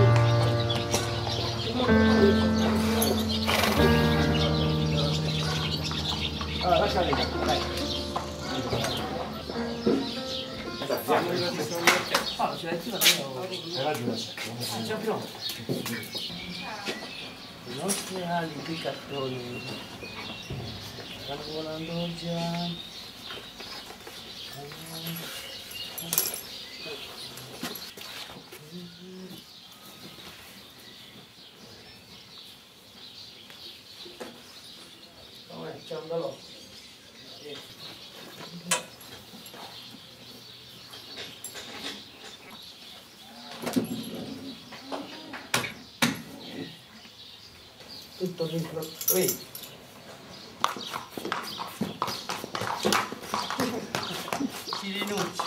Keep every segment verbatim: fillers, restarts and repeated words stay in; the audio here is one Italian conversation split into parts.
Allora, lascia lì, dai. Ah, c'è la tua, hai ragione. C'è pronto. Le nostre ali di cartone stanno volando già. C'è un balò. Tutto dentro qui. Si rinuncia.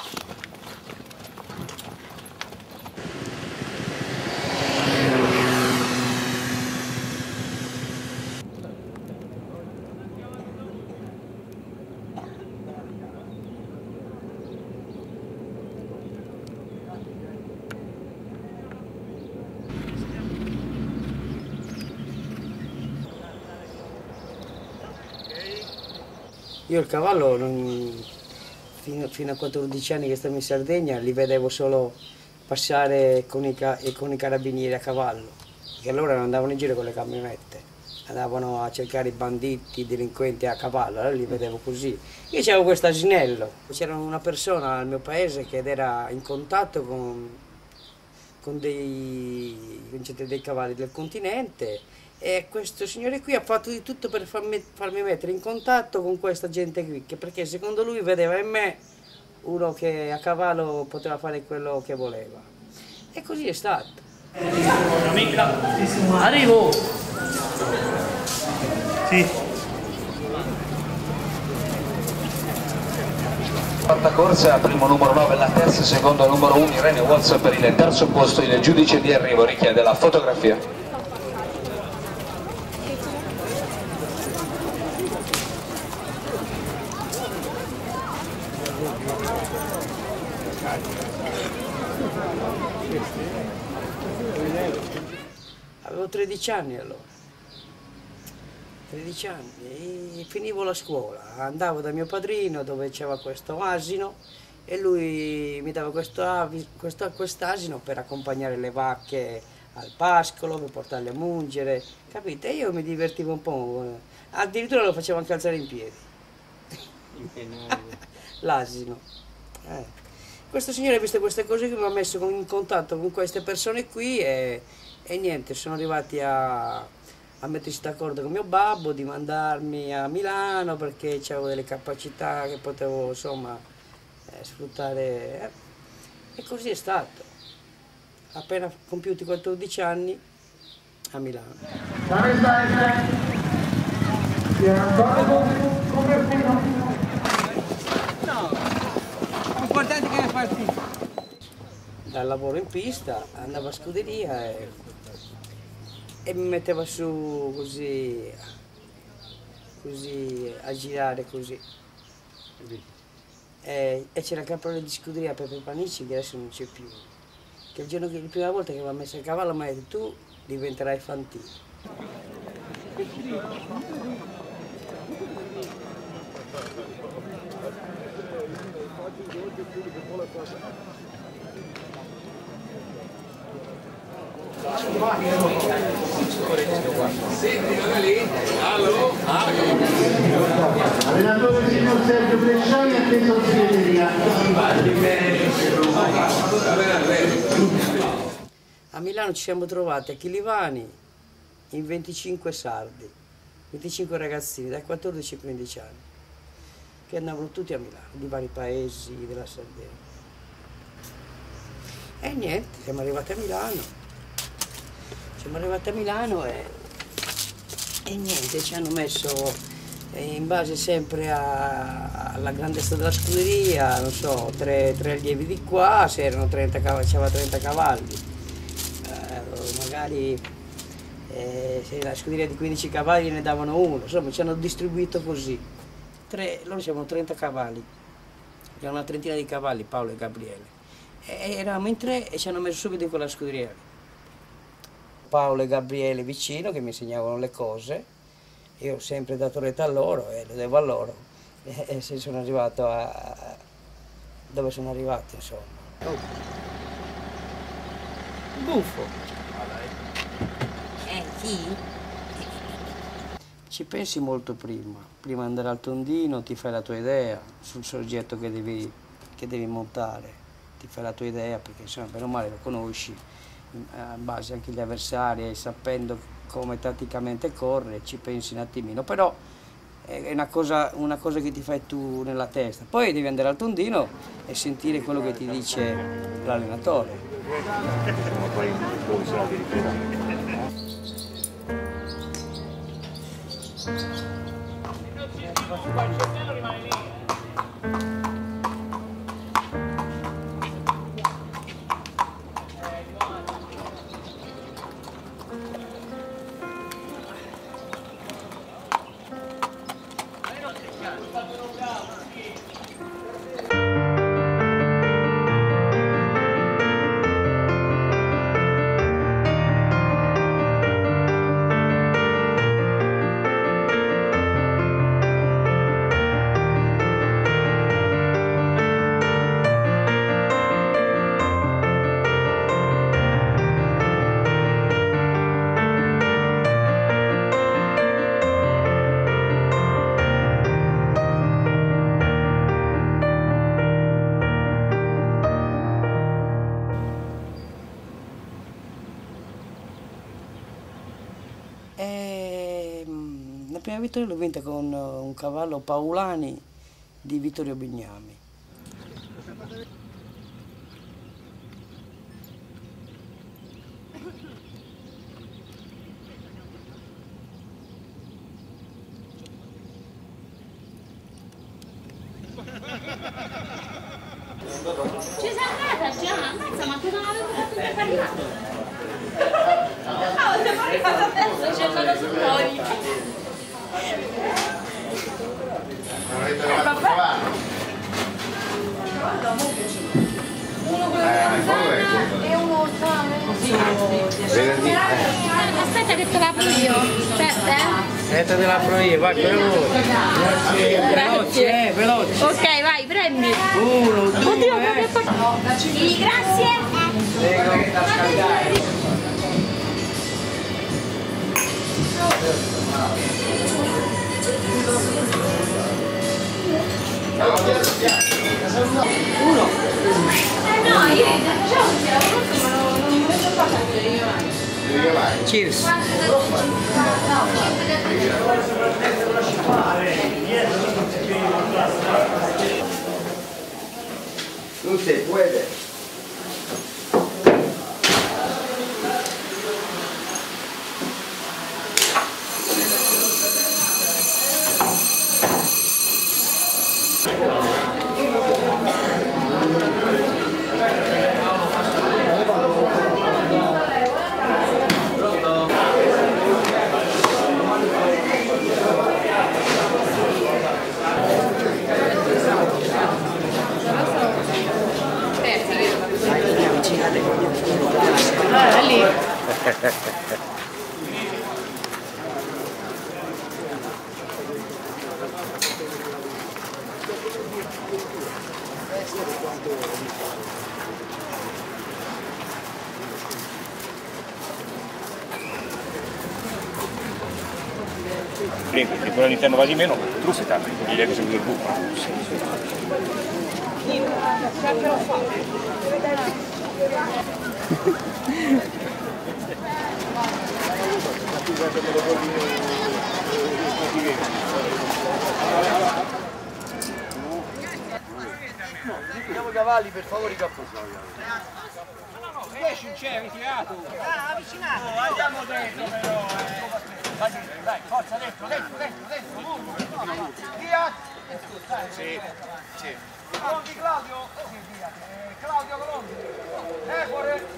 Io il cavallo, non, fino, fino a quattordici anni che stavo in Sardegna, li vedevo solo passare con i, con i carabinieri a cavallo, che allora non andavano in giro con le camionette, andavano a cercare i banditi, i delinquenti a cavallo, allora li vedevo così. Io avevo questo asinello, c'era una persona al mio paese che era in contatto con, con dei, dei cavalli del continente, e questo signore qui ha fatto di tutto per farmi, farmi mettere in contatto con questa gente qui, che perché secondo lui vedeva in me uno che a cavallo poteva fare quello che voleva. E così è stato. Amica, arrivo! Sì. Quarta corsa, primo numero nove, la terza, secondo numero uno Irene Watson per il terzo posto. Il giudice di arrivo richiede la fotografia. Avevo tredici anni allora, tredici anni, e finivo la scuola, andavo da mio padrino dove c'era questo asino e lui mi dava questo, questo quest'asino per accompagnare le vacche al pascolo, per portarle a mungere, capite? E io mi divertivo un po', addirittura lo facevo anche alzare in piedi, l'asino. Eh. Questo signore ha visto queste cose che mi ha messo in contatto con queste persone qui e, e niente, sono arrivati a, a mettersi d'accordo con mio babbo di mandarmi a Milano perché avevo delle capacità che potevo insomma eh, sfruttare eh. E così è stato. Appena compiuti quattordici anni a Milano. L'importante che è partito. Dal lavoro in pista andavo a scuderia e, e mi metteva su così, così a girare così. E, e c'era il caporale di scuderia Pepe Panicci che adesso non c'è più. Che il giorno che la prima volta che mi ha messo il cavallo mi ha detto tu diventerai Fantino. Allenatore signor Sergio Bresciani, atteso in segreteria. A Milano ci siamo trovati a Chilivani in venticinque sardi, venticinque ragazzini da quattordici a quindici anni, che andavano tutti a Milano, di vari paesi della Sardegna. E niente, siamo arrivati a Milano, siamo arrivati a Milano e, e niente, ci hanno messo in base sempre a, alla grandezza della scuderia, non so, tre, tre allievi di qua, se erano trenta cavalli, c'aveva trenta cavalli, eh, magari eh, se la scuderia di quindici cavalli ne davano uno, insomma ci hanno distribuito così. Tre, loro c'erano trenta cavalli, c'erano una trentina di cavalli, Paolo e Gabriele, e eravamo in tre e ci hanno messo subito in quella scuderia. Paolo e Gabriele vicino che mi insegnavano le cose, io ho sempre dato retta a loro e lo devo a loro e, e se sono arrivato a, a dove sono arrivato, insomma. Oh. Buffo. Eh sì? Ci pensi molto prima, prima di andare al tondino ti fai la tua idea sul soggetto che devi, che devi montare, ti fai la tua idea perché insomma bene o male lo conosci, in base anche agli avversari e sapendo come tatticamente corre, ci pensi un attimino, però è una cosa, una cosa che ti fai tu nella testa, poi devi andare al tondino e sentire quello che ti dice l'allenatore. E, la prima vittoria l'ho vinta con un cavallo Paulani di Vittorio Bignami. Ci sei andata già? Ammazza, ma tu non avevo fatto il parlato. No, siamo arrivati adesso, c'è andato su noi. Uno quello che e uno aspetta che te l'apro io. Aspetta, eh. Aspetta, te l'apro io, vai per voi. Grazie. Veloce, eh, veloce. Ok, vai, prendi. Uno, due, oddio, eh. proprio sì, grazie. Prego. Uno. Eh no, io facciamo un tiro, ma non mi metto qua tanto io. Cheers. Non se puede. Ah, lì. Se quello all'interno va di meno, tu sei tanto, gli devi seguire il buco. Andiamo i cavalli per favore i cappucci. dieci c'è ritirato. Ah, avvicinato. Oh, andiamo dentro però. Eh. Dai, dai, forza dentro, dentro, dentro, dentro. Via. Sì, sì. Colombi Claudio? Sì, via. Eh, Claudio Colombi. Eh, fuori.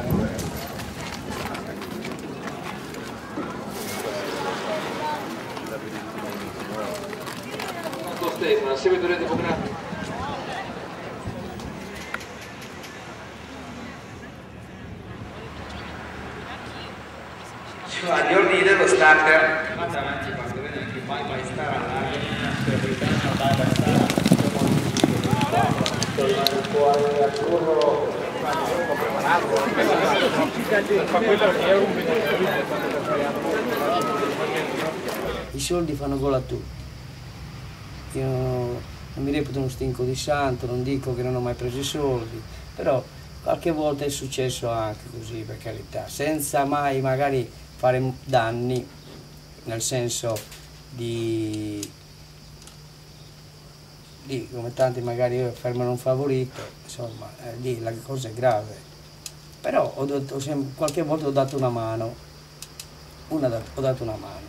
Stefano, seguitore demografico. Agli ordini dello starter, vado avanti quando vedo che vai vai star all'aria, vai vai star, tornare un po' al curro, un po' preparato, i soldi fanno gola a tutti. Io non mi reputo uno stinco di santo, non dico che non ho mai preso i soldi, però qualche volta è successo anche così, per carità, senza mai magari fare danni, nel senso di, di come tanti magari fermano un favorito, insomma, eh, lì la cosa è grave. Però ho dato, qualche volta ho dato una mano, una, ho dato una mano.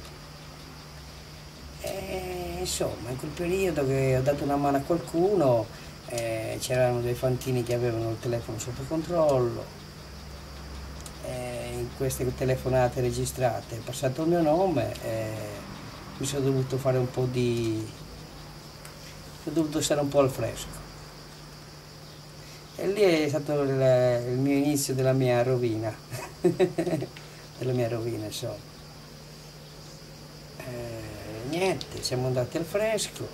E, insomma, in quel periodo che ho dato una mano a qualcuno, eh, c'erano dei fantini che avevano il telefono sotto controllo, eh, in queste telefonate registrate è passato il mio nome, eh, mi sono dovuto fare un po' di... ho dovuto stare un po' al fresco. E lì è stato il, il mio inizio della mia rovina, della mia rovina, insomma. Eh, niente, siamo andati al fresco,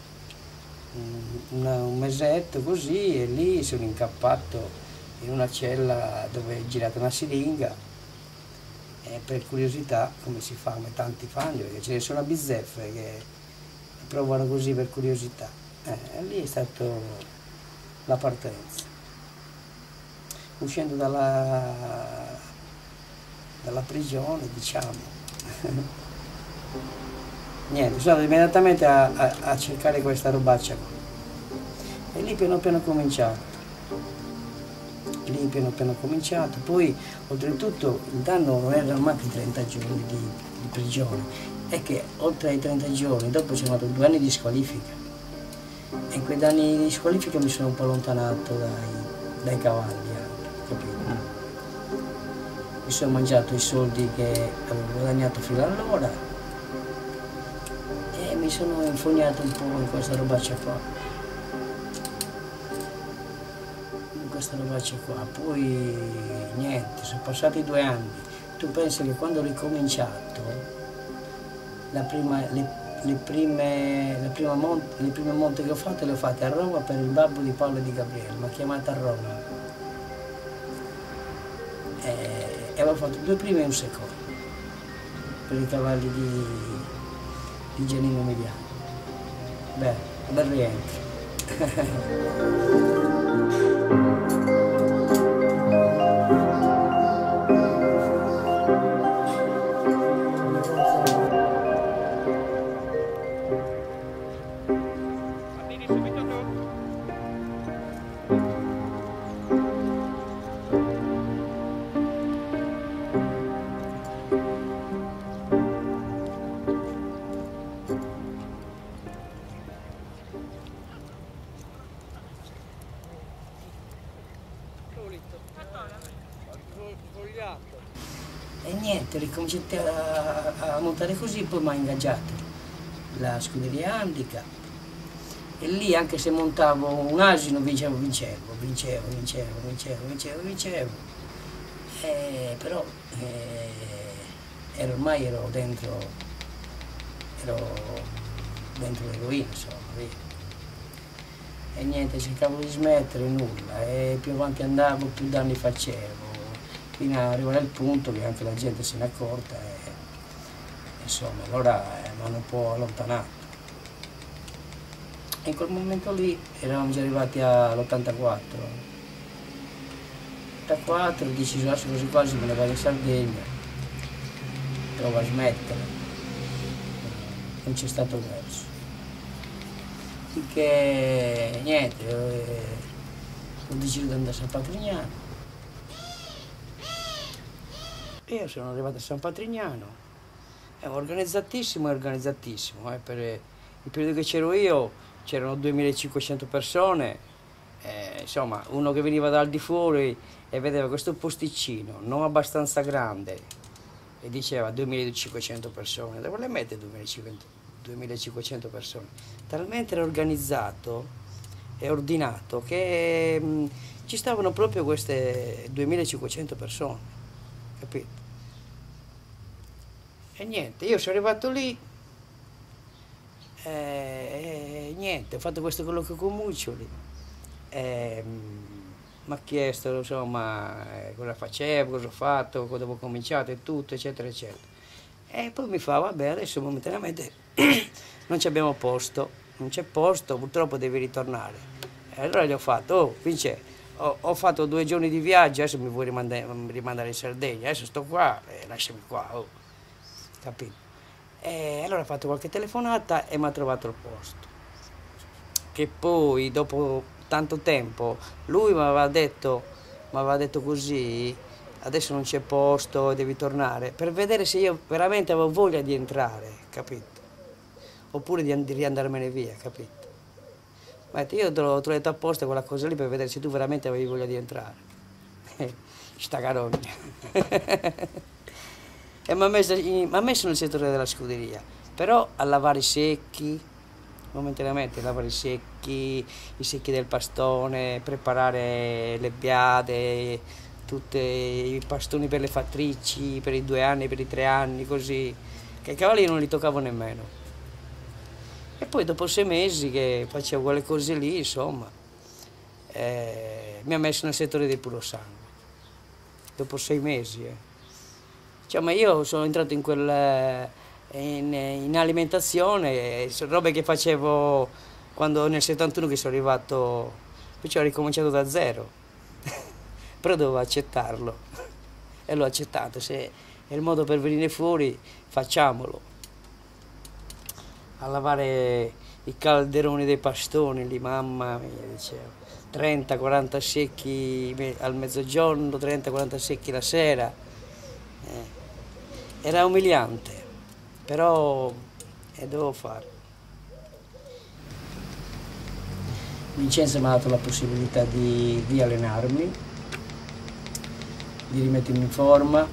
un, un mesetto così, e lì sono incappato in una cella dove è girata una siringa, e per curiosità, come si fa, come tanti fanno, perché ce ne sono a bizzeffe che provano così per curiosità. Eh, e lì è stata la partenza. Uscendo dalla, dalla prigione, diciamo. Niente, sono andato immediatamente a, a, a cercare questa robaccia qua. E lì piano piano ho cominciato. Lì piano piano ho cominciato. Poi, oltretutto, il danno non erano manchi trenta giorni di, di prigione. È che oltre ai trenta giorni, dopo ci sono stati due anni di squalifica. E in quei anni di squalifica mi sono un po' allontanato dai, dai cavalli, anche, capito? Mi sono mangiato i soldi che avevo guadagnato fino allora e mi sono infognato un po' in questa robaccia qua. In questa robaccia qua. Poi niente, sono passati due anni. Tu pensi che quando ho ricominciato, la prima, le, le, prime, le, prima monte, le prime monte che ho fatte le ho fatte a Roma per il babbo di Paolo e di Gabriele, mi ha chiamato a Roma. E, e avevo fatto due prime e un secondo per i cavalli di, di Giannino Emiliano. Beh, bel rientro. E niente, ricominciate a, a montare così, poi mi ha ingaggiato la scuderia Handicap. E lì, anche se montavo un asino, vincevo, vincevo, vincevo, vincevo, vincevo, vincevo, vincevo. E, però eh, ero, ormai ero dentro, ero dentro l'eroina, insomma, via. E niente, cercavo di smettere, nulla, e più avanti andavo, più danni facevo, fino ad arrivare al punto che anche la gente se n'è accorta e insomma, allora eh, mi hanno un po' allontanato. E in quel momento lì eravamo già arrivati all'ottantaquattro. ottantaquattro, ho deciso adesso quasi quasi me ne vado in Sardegna, provo a smettere, non c'è stato verso. Finché niente, eh, ho deciso di andare a San Patrignano. Io sono arrivato a San Patrignano, è organizzatissimo, è organizzatissimo, eh, per il periodo che c'ero io c'erano duemilacinquecento persone, eh, insomma, uno che veniva dal di fuori e vedeva questo posticino non abbastanza grande e diceva duemilacinquecento persone, dove le mette duemilacinquecento persone? Talmente era organizzato e ordinato che mh, ci stavano proprio queste duemilacinquecento persone, capito? E niente, io sono arrivato lì e, e niente, ho fatto questo colloquio con Muccioli, mi ha chiesto insomma cosa facevo, cosa ho fatto, cosa avevo cominciato e tutto, eccetera, eccetera. E poi mi fa, vabbè, adesso momentaneamente non ci abbiamo posto, non c'è posto, purtroppo devi ritornare. E allora gli ho fatto, oh, Vince, ho, ho fatto due giorni di viaggio, adesso mi vuoi rimandare, rimandare in Sardegna, adesso sto qua, eh, lasciami qua, oh. Capito? E allora ho fatto qualche telefonata e mi ha trovato il posto. Che poi, dopo tanto tempo, lui mi aveva detto, mi aveva detto così, adesso non c'è posto, devi tornare, per vedere se io veramente avevo voglia di entrare, capito? Oppure di, di riandarmene via, capito? Ma io te l'ho detto apposta quella cosa lì per vedere se tu veramente avevi voglia di entrare. Sta carogna. E mi ha messo, messo nel settore della scuderia, però a lavare i secchi, momentaneamente lavare i secchi, i secchi del pastone, preparare le biade, tutti i pastoni per le fattrici, per i due anni, per i tre anni, così, che i cavalli io non li toccavo nemmeno. E poi dopo sei mesi che facevo quelle cose lì, insomma, eh, mi ha messo nel settore del puro sangue. Dopo sei mesi, eh. Cioè, ma io sono entrato in quel, in, in alimentazione, robe che facevo quando nel settantuno che sono arrivato, poi ho ricominciato da zero, però dovevo accettarlo e l'ho accettato, se è il modo per venire fuori facciamolo. A lavare i calderoni dei pastoni lì, mamma mia, dicevo, trenta quaranta secchi al mezzogiorno, trenta quaranta secchi la sera. Eh. Era umiliante, però eh, dovevo farlo. Vincenzo mi ha dato la possibilità di, di allenarmi, di rimettermi in forma.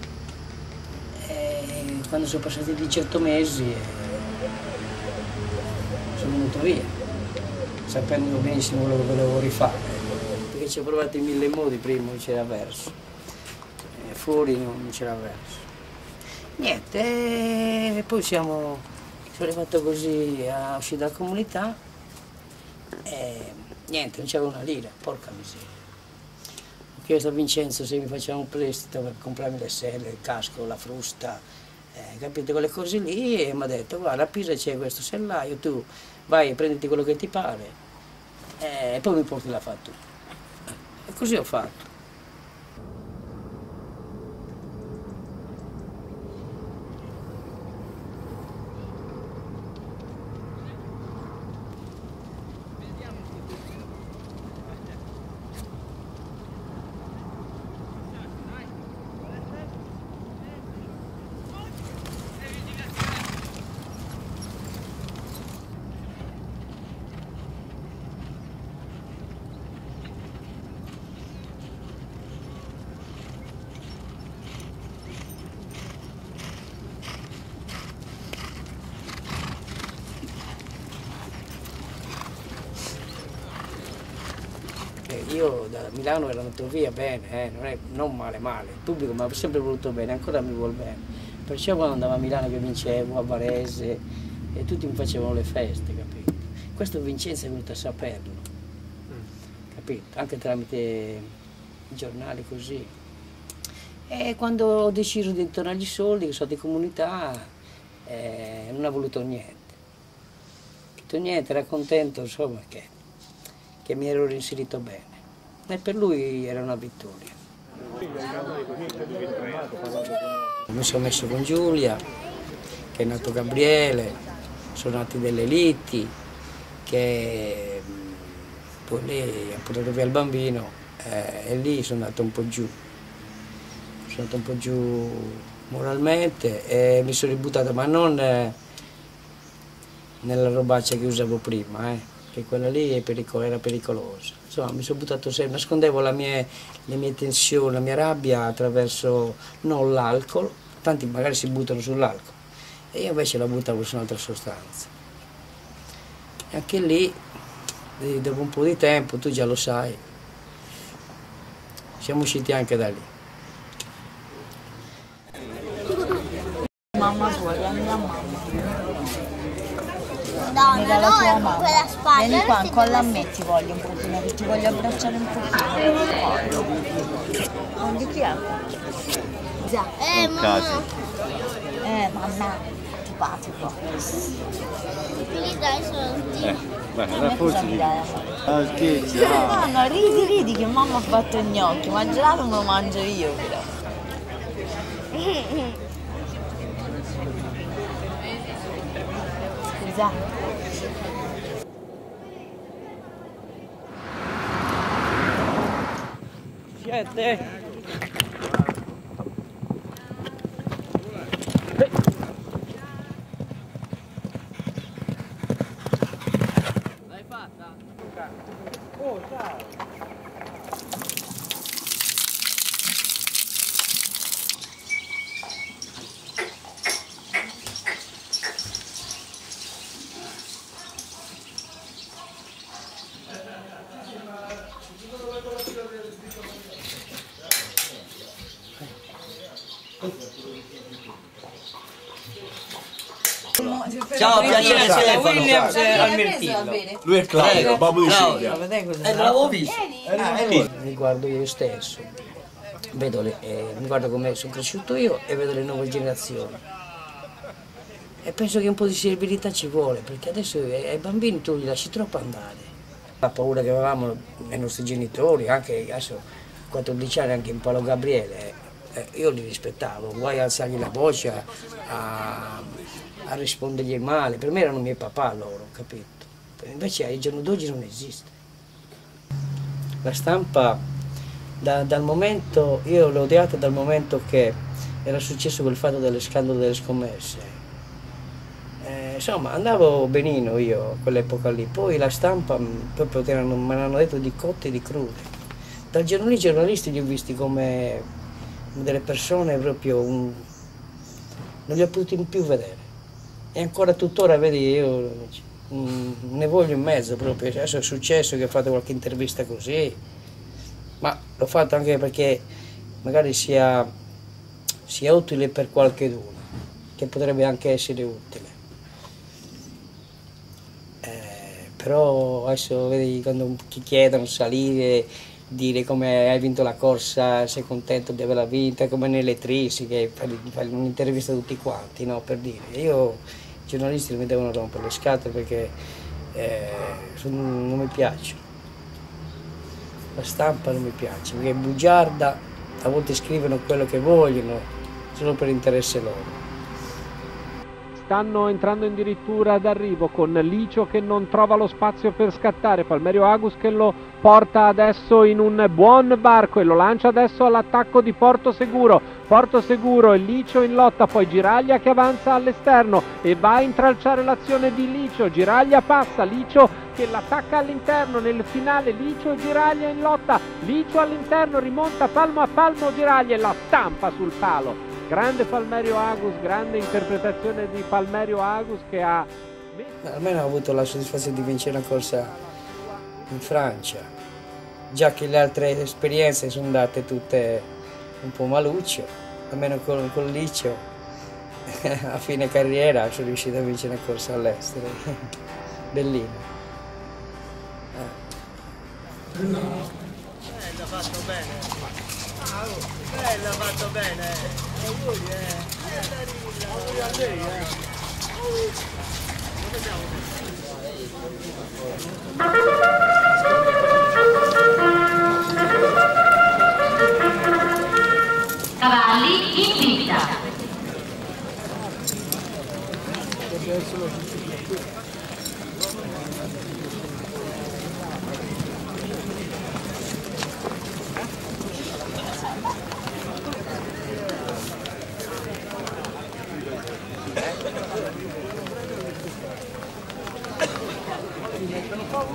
E quando sono passati diciotto mesi eh, sono venuto via, sapendo benissimo quello che volevo rifare, perché ci ho provato in mille modi prima, non c'era verso, e fuori non c'era verso. Niente, e poi siamo, sono arrivato così a uscire dalla comunità e niente, non c'era una lira, porca miseria. Ho chiesto a Vincenzo se mi faceva un prestito per comprarmi le selle, il casco, la frusta, eh, capite, quelle cose lì, e mi ha detto, guarda, a Pisa c'è questo sellaio, tu vai, prenditi quello che ti pare eh, e poi mi porti la fattura. E così ho fatto. Io da Milano ero andato via bene, eh, non, è, non male male, il pubblico mi ha sempre voluto bene, ancora mi vuol bene. Perciò quando andavo a Milano che vincevo, a Varese, e tutti mi facevano le feste, capito? Questo Vincenzo è venuto a saperlo, capito? Anche tramite i giornali così. E quando ho deciso di tornargli i soldi, che sono di comunità, eh, non ha voluto niente. Tutto niente, era contento, insomma, che, che mi ero inserito bene. E per lui era una vittoria. Mi sono messo con Giulia, che è nato Gabriele, sono nati delle liti, che poi lei ha portato via il bambino eh, e lì sono andato un po' giù. Sono andato un po' giù moralmente e mi sono ributtato, ma non eh, nella robaccia che usavo prima, eh. che quella lì è pericolo, era pericolosa. Insomma, mi sono buttato sempre, nascondevo la mie, le mie tensioni, la mia rabbia attraverso non l'alcol, tanti magari si buttano sull'alcol, e io invece la buttavo su un'altra sostanza. E anche lì, dopo un po' di tempo, tu già lo sai, siamo usciti anche da lì. Mamma tua, la mia mamma. Madonna, Mi dà la no, tua con mamma. quella spalla. Vieni qua, incolla a me ti voglio un pochino, che ti voglio abbracciare un pochino. Non di chi è? Già. Eh, mamma. Eh, mamma, antipatico. Gli dai soldi. Eh, guarda, A me cosa mi dai? Ah, scherzi, No, no, ridi, ridi che mamma ha fatto i gnocchi, ma il gelato me lo mangio io però. Scusa. Siete? L'hai fatta? Oh, ciao! Ciao, piacere Stefano. Williams al Mirtillo. Lui è Claudio, babbo di Silvia. Eh, l'avevo visto. Eh, mi guardo io stesso, vedo le, eh, mi guardo come sono cresciuto io e vedo le nuove generazioni. E penso che un po' di servilità ci vuole, perché adesso ai, ai bambini tu li lasci troppo andare. La paura che avevamo nei nostri genitori, anche adesso quattordici anni, anche in Paolo Gabriele, eh, io li rispettavo, guai a alzargli la voce, a, a, a rispondergli male. Per me erano miei papà loro, capito? Invece ai giorni d'oggi non esiste. La stampa, da, dal momento, io l'ho odiata dal momento che era successo quel fatto dello scandalo delle scommesse. Eh, insomma, andavo benino io a quell'epoca lì, poi la stampa proprio me l'hanno detto di cotte e di crude. Dal giorno lì i giornalisti li ho visti come delle persone proprio, un, non li ho potuti più vedere. E ancora tuttora, vedi, io mh, ne voglio in mezzo proprio. Adesso è successo che ho fatto qualche intervista così, ma l'ho fatto anche perché magari sia, sia utile per qualcuno, che potrebbe anche essere utile. Eh, però adesso vedi, quando ti chiedono salire, dire come hai vinto la corsa, sei contento di averla vinta, come nelle Trisi, che fai un'intervista a tutti quanti, no? Per dire. Io, i giornalisti mi devono rompere le scatole perché eh, sono, non mi piace. La stampa non mi piace, perché è bugiarda, a volte scrivono quello che vogliono, solo per interesse loro. Stanno entrando addirittura d'arrivo con Licio che non trova lo spazio per scattare, Palmerio Agus che lo porta adesso in un buon varco e lo lancia adesso all'attacco di Porto Seguro. Porto Seguro e Licio in lotta, poi Giraglia che avanza all'esterno e va a intralciare l'azione di Licio. Giraglia passa, Licio che l'attacca all'interno, nel finale Licio e Giraglia in lotta, Licio all'interno rimonta palmo a palmo Giraglia e la stampa sul palo. Grande Palmerio Agus, grande interpretazione di Palmerio Agus che ha... Almeno ho avuto la soddisfazione di vincere una corsa in Francia, già che le altre esperienze sono andate tutte un po' maluccio, almeno con, con Licio a fine carriera sono riuscito a vincere una corsa all'estero, bellino. Eh. Bella, fatto bene. Bella, fatto bene. Auguri, eh. Auguri a lei, eh. Dove siamo? Cavalli in pista. Mi mettono paura.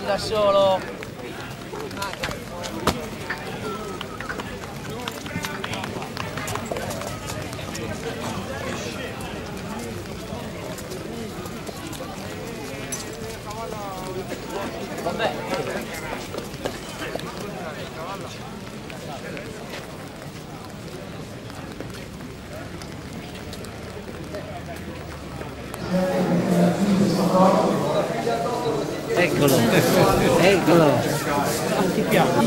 lasci da solo. Vabbè. Eccolo, eccolo. Non ti piace?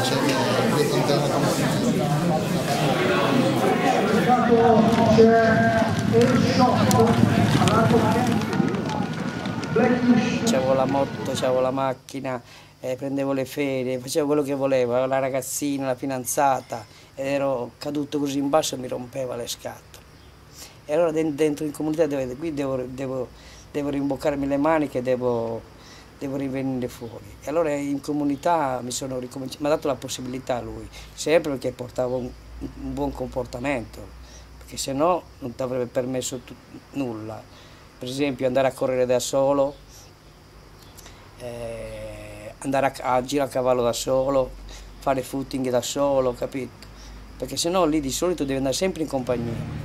C'avevo la moto, c'avevo la macchina, eh, prendevo le ferie, facevo quello che volevo, avevo la ragazzina, la fidanzata, ed ero caduto così in basso e mi rompeva le scatole. E allora dentro in comunità devo, qui devo, devo, devo rimboccarmi le maniche, devo, devo rivenire fuori. E allora in comunità mi sono ricominciato, mi ha dato la possibilità lui, sempre perché portavo un, un buon comportamento, perché se no non ti avrebbe permesso nulla. Per esempio andare a correre da solo, eh, andare a, a girare a cavallo da solo, fare footing da solo, capito? Perché se no lì di solito devi andare sempre in compagnia.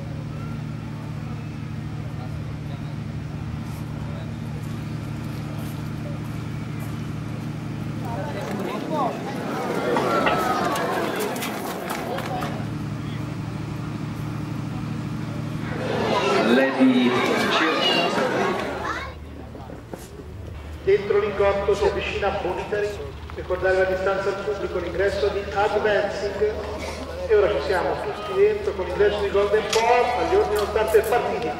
Dentro l'ingotto si avvicina a Bonitari, ricordare la distanza al pubblico, l'ingresso di Advancing e ora ci siamo tutti dentro con l'ingresso di Golden Ball agli ordini start del partito.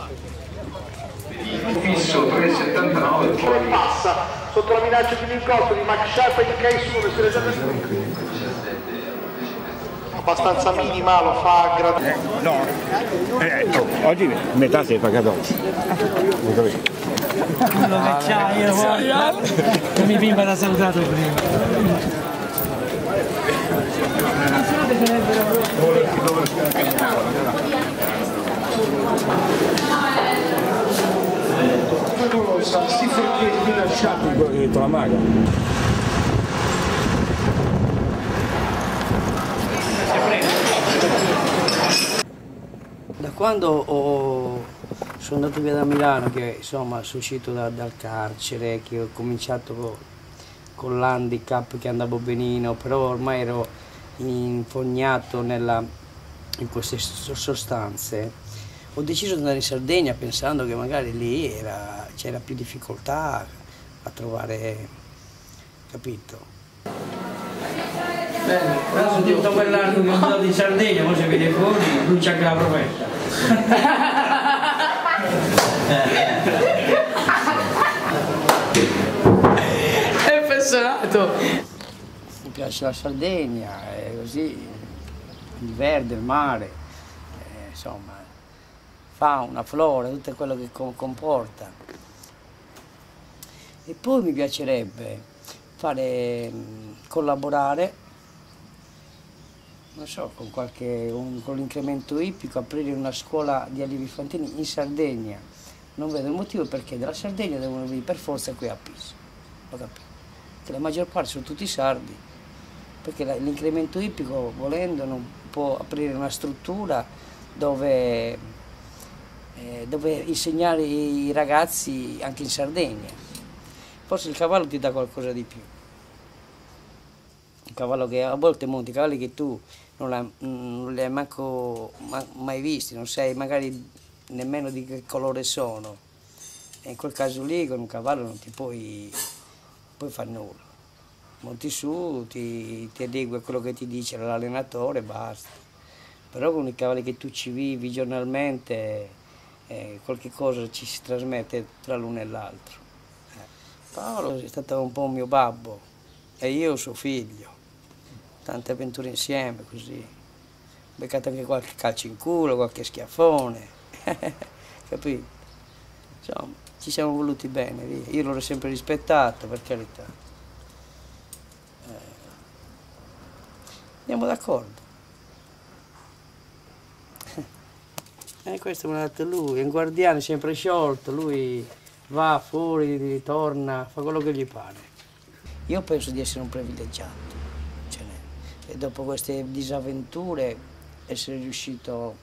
Fisso tre settantanove poi passa sotto la minaccia di un ingotto di Max Sharp e di Kaisuno, si rende abbastanza minima, lo fa graduale. Eh, no, eh, no, oggi metà si è pagato oggi. Quello vecchiaio, guarda, che mi prima l'ha salutato prima. Dietro la maga. Da quando ho, sono andato via da Milano, che insomma sono uscito da, dal carcere, che ho cominciato con, con l'handicap, che andavo benino, però ormai ero infognato nella, in queste sostanze, ho deciso di andare in Sardegna pensando che magari lì c'era più difficoltà a trovare, capito? Bene, adesso tutto quell'arco che ho dato in Sardegna, poi se vede fuori, lui c'ha anche la provetta. È appassionato! Mi piace la Sardegna, è così, il verde, il mare, eh, insomma, fauna, flora, tutto quello che comporta. E poi mi piacerebbe fare, collaborare, non so, con, qualche, un, con l'incremento ippico, aprire una scuola di allievi infantili in Sardegna. Non vedo il motivo perché dalla Sardegna devono venire per forza qui a Pisa. Lo capito? Che la maggior parte sono tutti sardi, perché l'incremento ippico, volendo, non può aprire una struttura dove, eh, dove insegnare i ragazzi anche in Sardegna. Forse il cavallo ti dà qualcosa di più. Un cavallo che a volte monti, cavalli che tu non, non li hai manco mai visti, non sai magari nemmeno di che colore sono. E in quel caso lì con un cavallo non ti puoi, puoi fare nulla. Monti su, ti, ti adegui a quello che ti dice l'allenatore e basta. Però con i cavalli che tu ci vivi giornalmente, eh, qualche cosa ci si trasmette tra l'uno e l'altro. Eh. Paolo è stato un po' un mio babbo e io suo figlio. Tante avventure insieme, così. Ho beccato anche qualche calcio in culo, qualche schiaffone, capito? Insomma, ci siamo voluti bene, via. Io l'ho sempre rispettato, per carità. Eh, andiamo d'accordo. E questo me l'ha dato lui, è un guardiano sempre sciolto, lui va fuori, ritorna, fa quello che gli pare. io penso di essere un privilegiato, cioè, e dopo queste disavventure essere riuscito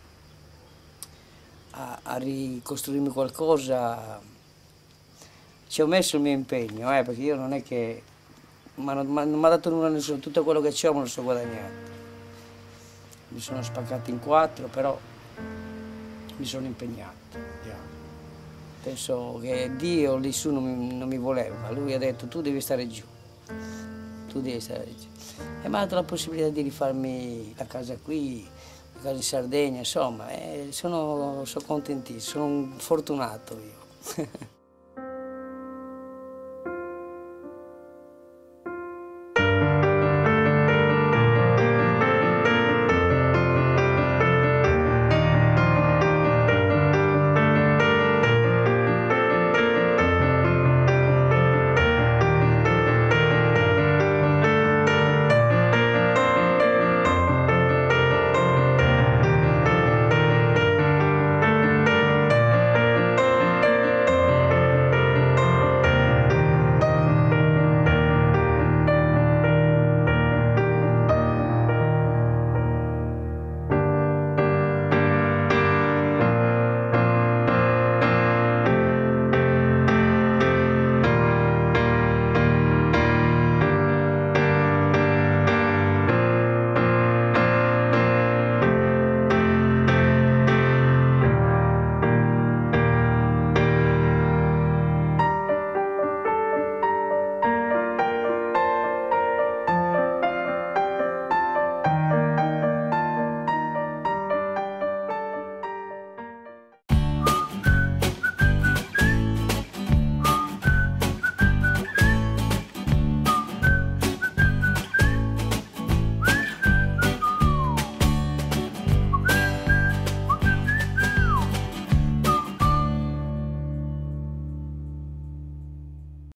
a, a ricostruirmi qualcosa, ci ho messo il mio impegno, eh, perché io non è che ma non mi ha dato nulla a nessuno, tutto quello che c'ho me lo sto guadagnando. Mi sono spaccato in quattro, però mi sono impegnato. Penso che Dio lì su non mi, non mi voleva, lui ha detto tu devi stare giù, tu devi stare giù. E mi ha dato la possibilità di rifarmi la casa qui, la casa in Sardegna, insomma, eh, sono, sono contentissimo, sono un fortunato io.